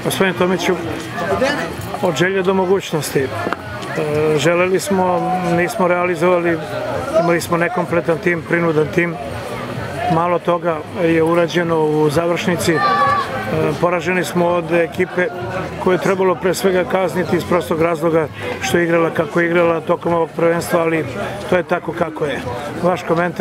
Gospodine Tomiću, od želje do mogućnosti. Želeli smo, nismo realizovali, imali smo nekompletan tim, prinudan tim. Malo toga je urađeno u završnici. Poraženi smo od ekipe koju je trebalo pre svega kazniti iz prostog razloga što je igrala kako je igrala tokom ovog prvenstva, ali to je tako kako je. Vaš komentar?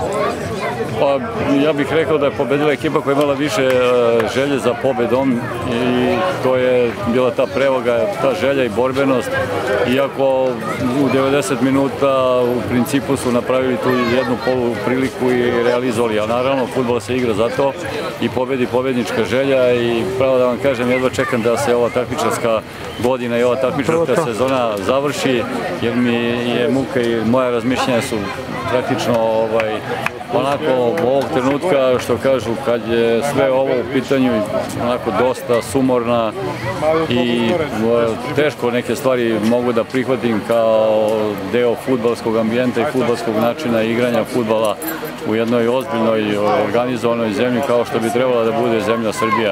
Pa, ja bih rekao da je pobedila ekipa koja je imala više želje za pobedom i to je bila ta prevaga, ta želja i borbenost. Iako u 90 minuta u principu su napravili tu jednu polu priliku i realizovali, a naravno fudbal se igra za to i pobedi pobednička želja i pravo da vam kažem, jedva čekam da se ova takmičarska godina i ova takmičarska sezona završi, jer mi je muka i moja razmišljanja su praktično onako ovog trenutka, što kažu, kad je sve ovo u pitanju onako dosta sumorna i teško neke stvari mogu da prihvatim kao deo fudbalskog ambijenta i fudbalskog načina igranja fudbala u jednoj ozbiljnoj organizovanoj zemlji kao što bi trebala da bude zemlja Srbija.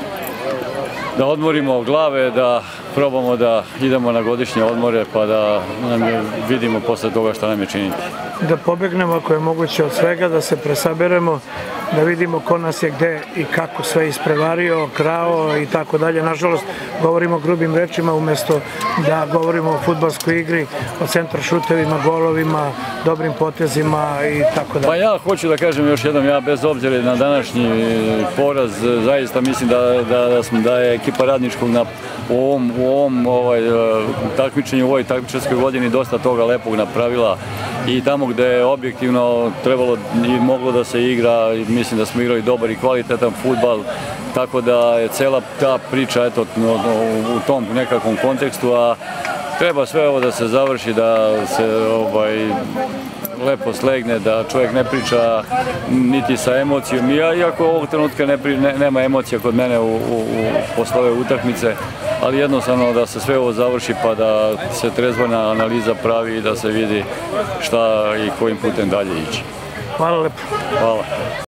Da odmorimo glave, da probamo da idemo na godišnje odmore pa da vidimo posle toga šta nam je činiti. Da pobegnemo ako je moguće od svega, da se presaberemo, da vidimo ko nas je gde i kako sve isprevario, krao i tako dalje. Nažalost, govorimo grubim rečima umesto da govorimo o fudbalskoj igri, o centrošutevima, golovima, dobrim potezima i tako dalje. Pa ja hoću da kažem još jednom, ja bez obzira na današnji poraz, zaista mislim da je ekipa Radničkog u ovom takmičenju, u ovoj takmičarskoj godini dosta toga lepog napravila i tamo gde je objektivno trebalo i moglo da se igra, mislim da smo igrali dobar i kvalitetan fudbal, tako da je cela ta priča u tom nekakvom kontekstu, a treba sve ovo da se završi, da se lepo slegne, da čovjek ne priča niti sa emocijom. Iako ovog trenutka nema emocija kod mene posle ove utakmice, ali jednostavno da se sve ovo završi pa da se trezvena analiza pravi i da se vidi šta i kojim putem dalje ići. Hvala lepo. Hvala.